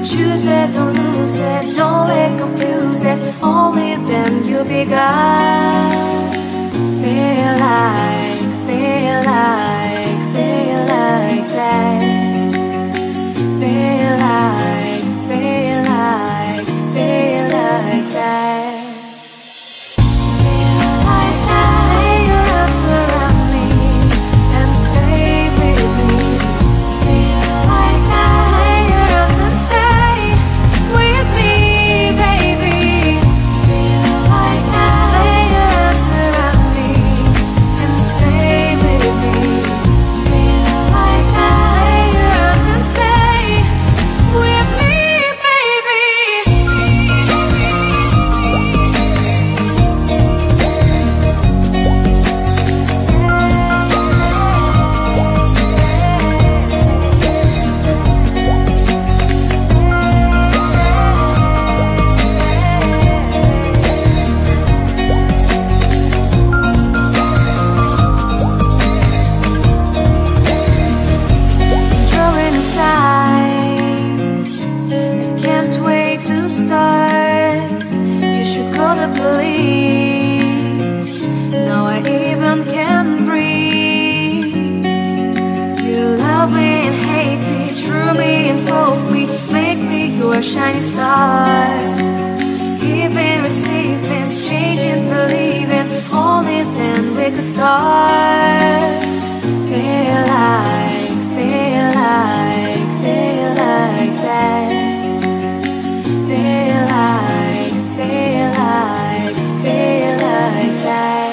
choose it, don't lose it, don't let confuse it. Only then you begun. Feel like, feel like, feel like that. Feel like, feel like, feel like that. Shining star, giving, receiving, changing, believing. Only then we could start. Feel like, feel like, feel like that. Feel like, feel like, feel like that.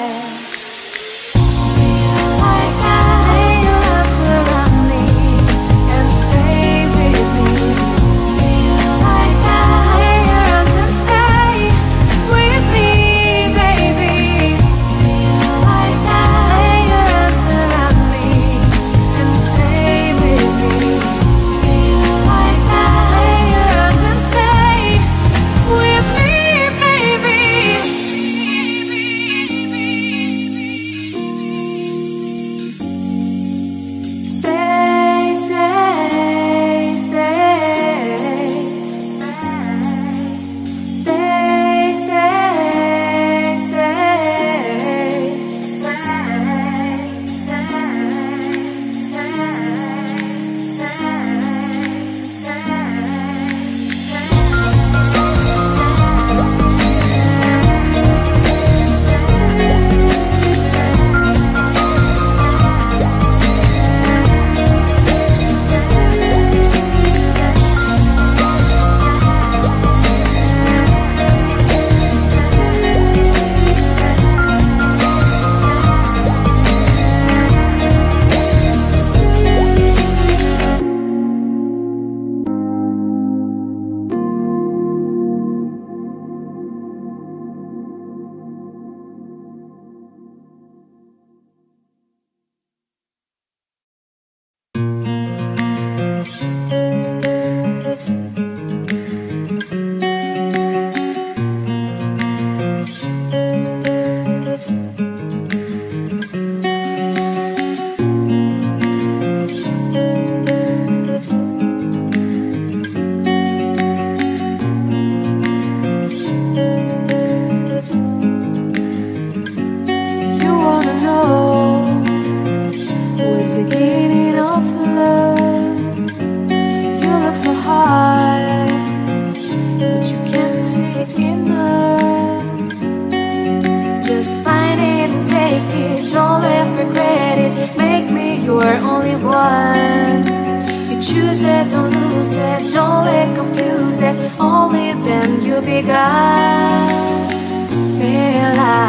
Only then you begun. Feel like